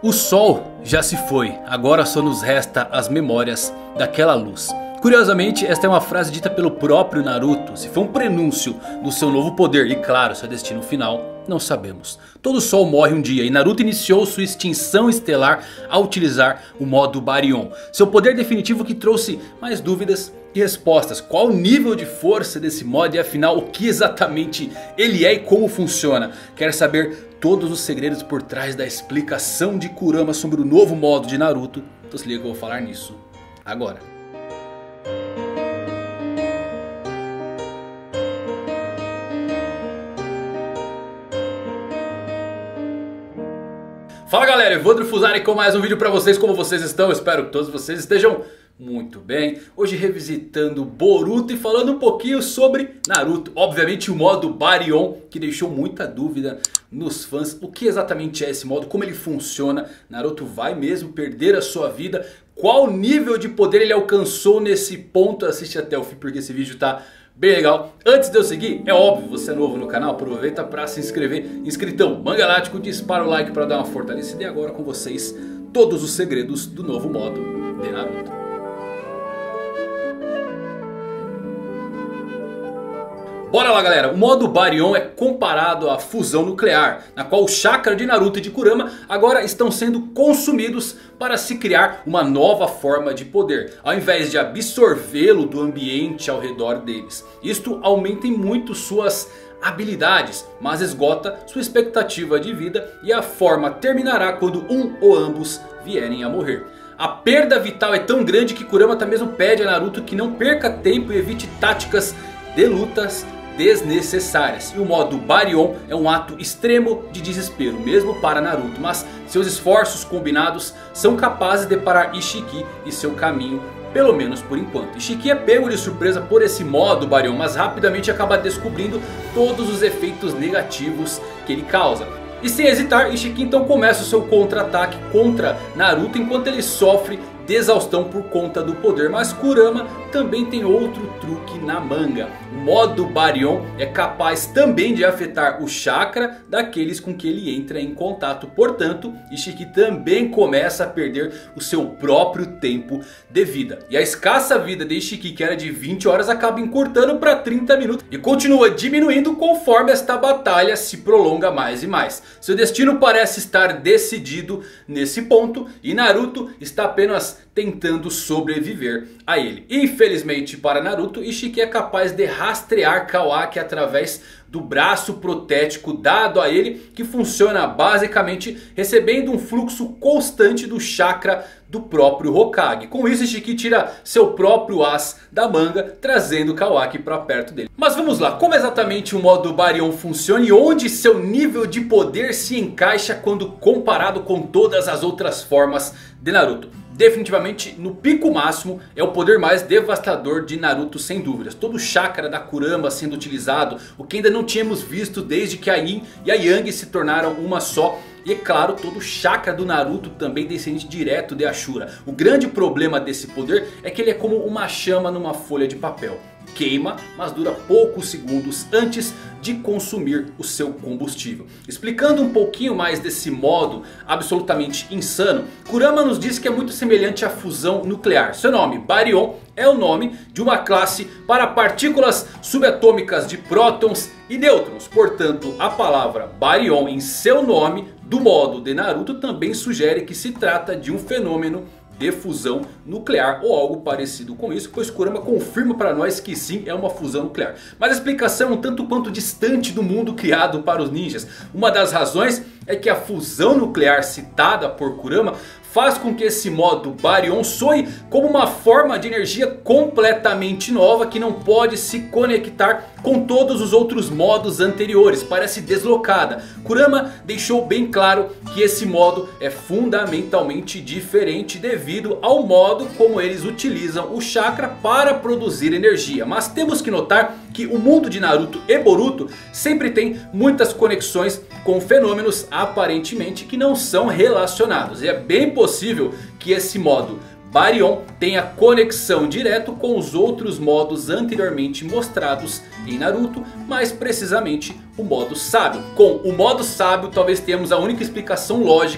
O sol já se foi, agora só nos resta as memórias daquela luz. Curiosamente, esta é uma frase dita pelo próprio Naruto. Se foi um prenúncio do seu novo poder e claro, seu destino final, não sabemos. Todo sol morre um dia e Naruto iniciou sua extinção estelar ao utilizar o modo Baryon. Seu poder definitivo que trouxe mais dúvidas e respostas. Qual o nível de força desse modo e afinal o que exatamente ele é e como funciona? Quer saber todos os segredos por trás da explicação de Kurama sobre o novo modo de Naruto? Então se liga que eu vou falar nisso agora. Fala galera, Evandro Fusari com mais um vídeo pra vocês. Como vocês estão? Espero que todos vocês estejam muito bem. Hoje revisitando Boruto e falando um pouquinho sobre Naruto. Obviamente o modo Baryon, que deixou muita dúvida nos fãs. O que exatamente é esse modo? Como ele funciona? Naruto vai mesmo perder a sua vida? Qual nível de poder ele alcançou nesse ponto? Assiste até o fim porque esse vídeo tá bem legal. Antes de eu seguir, é óbvio, você é novo no canal, aproveita para se inscrever. Inscritão Mangalático, dispara o like para dar uma fortalecida. E agora com vocês, todos os segredos do novo modo de Naruto. Bora lá galera, o modo Baryon é comparado à fusão nuclear, na qual o chakra de Naruto e de Kurama agora estão sendo consumidos para se criar uma nova forma de poder, ao invés de absorvê-lo do ambiente ao redor deles. Isto aumenta muito suas habilidades, mas esgota sua expectativa de vida e a forma terminará quando um ou ambos vierem a morrer. A perda vital é tão grande que Kurama até mesmo pede a Naruto que não perca tempo e evite táticas de lutas desnecessárias. E o modo Baryon é um ato extremo de desespero, mesmo para Naruto. Mas seus esforços combinados são capazes de parar Ishiki e seu caminho, pelo menos por enquanto. Ishiki é pego de surpresa por esse modo Baryon, mas rapidamente acaba descobrindo todos os efeitos negativos que ele causa. E sem hesitar, Ishiki então começa o seu contra-ataque contra Naruto enquanto ele sofre de exaustão por conta do poder. Mas Kurama também tem outro truque na manga. O modo Baryon é capaz também de afetar o chakra daqueles com que ele entra em contato. Portanto, Ishiki também começa a perder o seu próprio tempo de vida. E a escassa vida de Ishiki, que era de 20 horas, acaba encurtando para 30 minutos. E continua diminuindo conforme esta batalha se prolonga mais e mais. Seu destino parece estar decidido nesse ponto. E Naruto está apenas tentando sobreviver a ele. Infelizmente para Naruto, Ishiki é capaz de rastrear Kawaki através do braço protético dado a ele, que funciona basicamente recebendo um fluxo constante do chakra do próprio Hokage. Com isso Ishiki tira seu próprio as da manga, trazendo Kawaki para perto dele. Mas vamos lá, como exatamente o modo Baryon funciona e onde seu nível de poder se encaixa quando comparado com todas as outras formas de Naruto? Definitivamente no pico máximo é o poder mais devastador de Naruto, sem dúvidas. Todo o chakra da Kurama sendo utilizado, o que ainda não tínhamos visto desde que a Yin e a Yang se tornaram uma só. E é claro, todo o chakra do Naruto também descende direto de Ashura. O grande problema desse poder é que ele é como uma chama numa folha de papel. Queima, mas dura poucos segundos antes de consumir o seu combustível. Explicando um pouquinho mais desse modo absolutamente insano, Kurama nos diz que é muito semelhante à fusão nuclear. Seu nome, Baryon, é o nome de uma classe para partículas subatômicas de prótons e nêutrons. Portanto, a palavra Baryon em seu nome do modo de Naruto também sugere que se trata de um fenômeno de fusão nuclear ou algo parecido com isso, pois Kurama confirma para nós que sim, é uma fusão nuclear. Mas a explicação é um tanto quanto distante do mundo criado para os ninjas. Uma das razões é que a fusão nuclear citada por Kurama faz com que esse modo Baryon soe como uma forma de energia completamente nova que não pode se conectar com todos os outros modos anteriores. Parece deslocada. Kurama deixou bem claro que esse modo é fundamentalmente diferente devido ao modo como eles utilizam o chakra para produzir energia. Mas temos que notar que o mundo de Naruto e Boruto sempre tem muitas conexões com fenômenos aparentemente que não são relacionados. E é bem possível que esse modo Baryon tem a conexão direto com os outros modos anteriormente mostrados em Naruto, mais precisamente o modo sábio. Com o modo sábio talvez tenhamos a única explicação lógica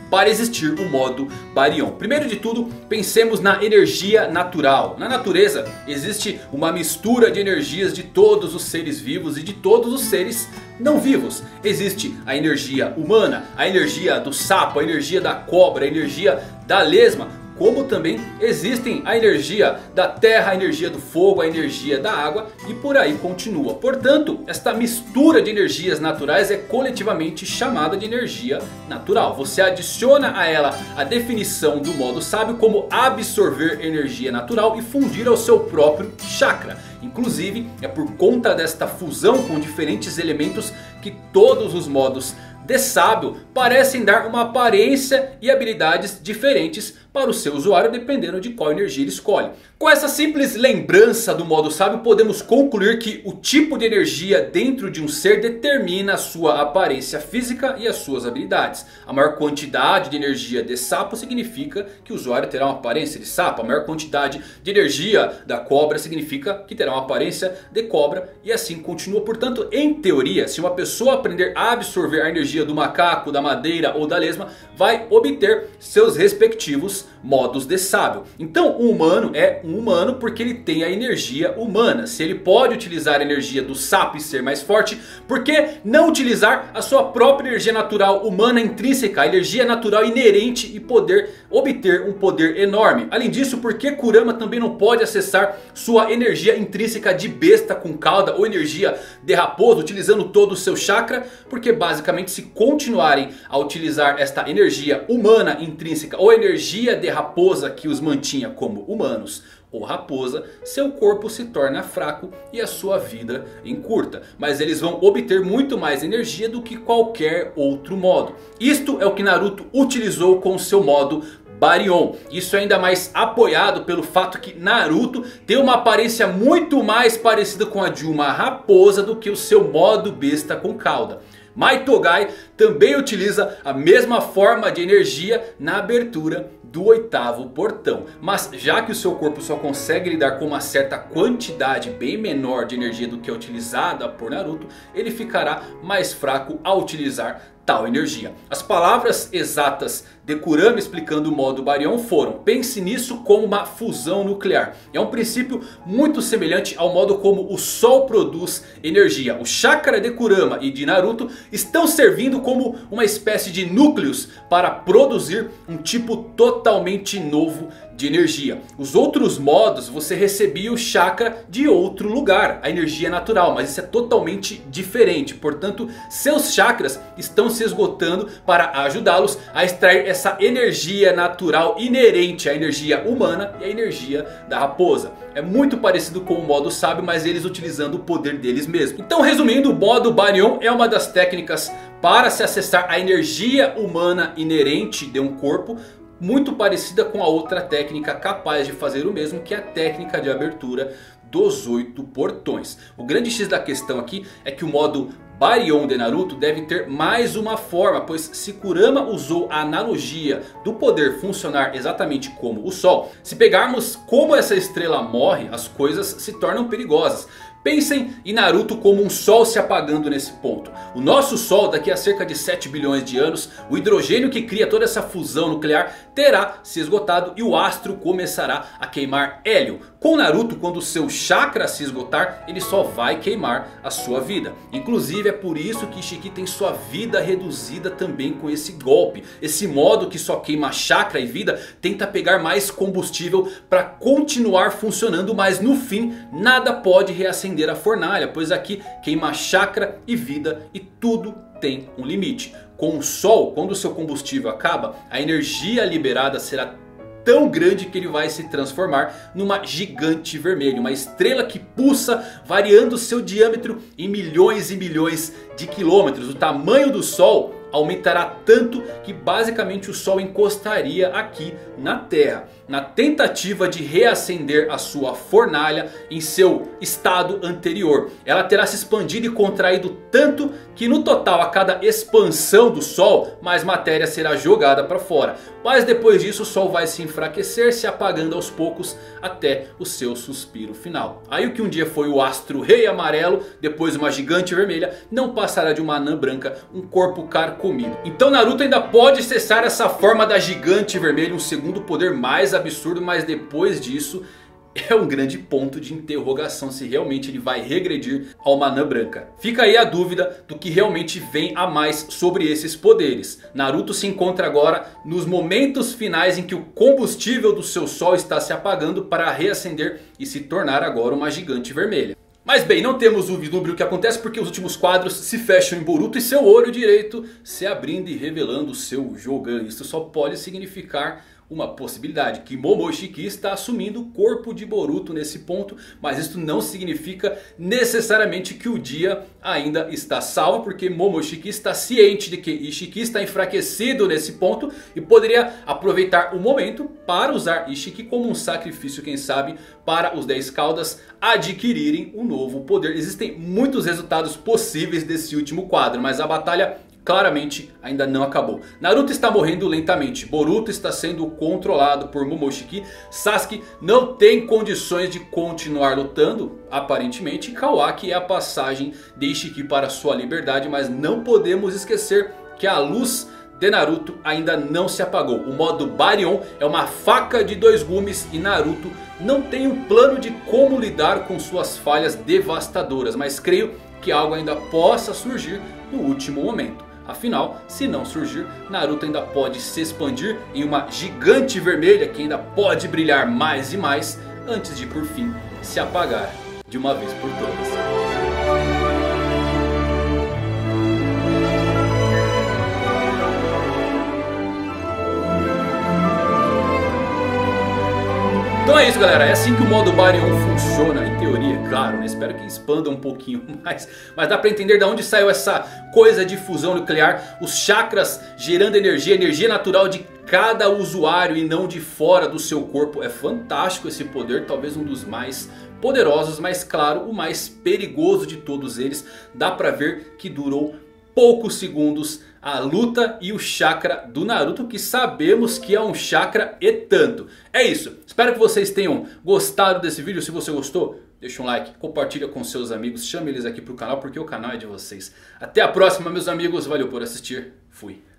para existir o modo Baryon? Primeiro de tudo, pensemos na energia natural. Na natureza existe uma mistura de energias de todos os seres vivos e de todos os seres não vivos. Existe a energia humana, a energia do sapo, a energia da cobra, a energia da lesma. Como também existem a energia da terra, a energia do fogo, a energia da água e por aí continua. Portanto, esta mistura de energias naturais é coletivamente chamada de energia natural. Você adiciona a ela a definição do modo sábio como absorver energia natural e fundir ao seu próprio chakra. Inclusive, é por conta desta fusão com diferentes elementos que todos os modos de sábio parecem dar uma aparência e habilidades diferentes para o seu usuário, dependendo de qual energia ele escolhe. Com essa simples lembrança do modo sábio, podemos concluir que o tipo de energia dentro de um ser determina a sua aparência física e as suas habilidades. A maior quantidade de energia de sapo significa que o usuário terá uma aparência de sapo. A maior quantidade de energia da cobra significa que terá uma aparência de cobra. E assim continua. Portanto, em teoria, se uma pessoa aprender a absorver a energia do macaco, da madeira ou da lesma, vai obter seus respectivos modos de sábio. Então o humano é um humano porque ele tem a energia humana. Se ele pode utilizar a energia do sapo e ser mais forte, por que não utilizar a sua própria energia natural humana intrínseca, a energia natural inerente e poder obter um poder enorme? Além disso, por que Kurama também não pode acessar sua energia intrínseca de besta com cauda ou energia de raposa utilizando todo o seu chakra? Porque basicamente, se continuarem a utilizar esta energia humana intrínseca ou energia de raposa que os mantinha como humanos ou raposa, seu corpo se torna fraco e a sua vida encurta. Mas eles vão obter muito mais energia do que qualquer outro modo. Isto é o que Naruto utilizou com seu modo Baryon. Isso é ainda mais apoiado pelo fato que Naruto tem uma aparência muito mais parecida com a de uma raposa do que o seu modo besta com cauda. Maitogai também utiliza a mesma forma de energia na abertura do 8º portão. Mas já que o seu corpo só consegue lidar com uma certa quantidade bem menor de energia do que é utilizada por Naruto, ele ficará mais fraco ao utilizar tal energia. As palavras exatas de Kurama explicando o modo Baryon foram: pense nisso como uma fusão nuclear. É um princípio muito semelhante ao modo como o Sol produz energia. O chakra de Kurama e de Naruto estão servindo como uma espécie de núcleos para produzir um tipo totalmente novo de energia. Os outros modos você recebia o chakra de outro lugar, a energia natural, mas isso é totalmente diferente. Portanto, seus chakras estão se esgotando para ajudá-los a extrair essa energia natural inerente à energia humana e à energia da raposa. É muito parecido com o modo sábio, mas eles utilizando o poder deles mesmos. Então, resumindo, o modo Baryon é uma das técnicas para se acessar a energia humana inerente de um corpo, muito parecida com a outra técnica capaz de fazer o mesmo, que é a técnica de abertura dos 8 portões. O grande X da questão aqui é que o modo Baryon de Naruto deve ter mais uma forma, pois se Kurama usou a analogia do poder funcionar exatamente como o Sol, se pegarmos como essa estrela morre, as coisas se tornam perigosas. Pensem em Naruto como um sol se apagando nesse ponto. O nosso sol, daqui a cerca de 7 bilhões de anos, o hidrogênio que cria toda essa fusão nuclear terá se esgotado e o astro começará a queimar hélio. Com Naruto, quando o seu chakra se esgotar, ele só vai queimar a sua vida. Inclusive é por isso que Ishiki tem sua vida reduzida também com esse golpe. Esse modo que só queima chakra e vida tenta pegar mais combustível para continuar funcionando, mas no fim nada pode reacender a fornalha, pois aqui queima chakra e vida e tudo tem um limite. Com o Sol, quando o seu combustível acaba, a energia liberada será tão grande que ele vai se transformar numa gigante vermelha, uma estrela que pulsa, variando seu diâmetro em milhões e milhões de quilômetros. O tamanho do Sol aumentará tanto que basicamente o Sol encostaria aqui na Terra. na tentativa de reacender a sua fornalha em seu estado anterior. Ela terá se expandido e contraído tanto que no total, a cada expansão do Sol, mais matéria será jogada para fora. Mas depois disso o Sol vai se enfraquecer, se apagando aos poucos até o seu suspiro final. Aí o que um dia foi o astro rei amarelo, depois uma gigante vermelha, não passará de uma anã branca, um corpo carcomido. Então Naruto ainda pode cessar essa forma da gigante vermelha, um segundo poder mais absurdo, mas depois disso é um grande ponto de interrogação se realmente ele vai regredir a uma anã branca. Fica aí a dúvida do que realmente vem a mais sobre esses poderes. Naruto se encontra agora nos momentos finais em que o combustível do seu sol está se apagando para reacender e se tornar agora uma gigante vermelha. Mas bem, não temos o vislumbre do que acontece porque os últimos quadros se fecham em Boruto e seu olho direito se abrindo e revelando o seu Jogan. Isso só pode significar uma possibilidade, que Momoshiki está assumindo o corpo de Boruto nesse ponto. Mas isso não significa necessariamente que o dia ainda está salvo, porque Momoshiki está ciente de que Ishiki está enfraquecido nesse ponto e poderia aproveitar o momento para usar Ishiki como um sacrifício, quem sabe, para os 10 caudas adquirirem um novo poder. Existem muitos resultados possíveis desse último quadro, mas a batalha claramente ainda não acabou. Naruto está morrendo lentamente. Boruto está sendo controlado por Momoshiki. Sasuke não tem condições de continuar lutando, aparentemente. Kawaki é a passagem de Ishiki para sua liberdade. Mas não podemos esquecer que a luz de Naruto ainda não se apagou. O modo Baryon é uma faca de dois gumes e Naruto não tem um plano de como lidar com suas falhas devastadoras. Mas creio que algo ainda possa surgir no último momento. Afinal, se não surgir, Naruto ainda pode se expandir em uma gigante vermelha que ainda pode brilhar mais e mais antes de por fim se apagar de uma vez por todas. Então é isso, galera, é assim que o modo Baryon funciona, em teoria, claro, né? Espero que expanda um pouquinho mais. Mas dá pra entender de onde saiu essa coisa de fusão nuclear. Os chakras gerando energia, energia natural de cada usuário e não de fora do seu corpo. É fantástico esse poder, talvez um dos mais poderosos, mas claro, o mais perigoso de todos eles. Dá pra ver que durou poucos segundos a luta e o chakra do Naruto, que sabemos que é um chakra e tanto. É isso, espero que vocês tenham gostado desse vídeo. Se você gostou, deixa um like, compartilha com seus amigos, chame eles aqui pro canal porque o canal é de vocês. Até a próxima, meus amigos, valeu por assistir, fui.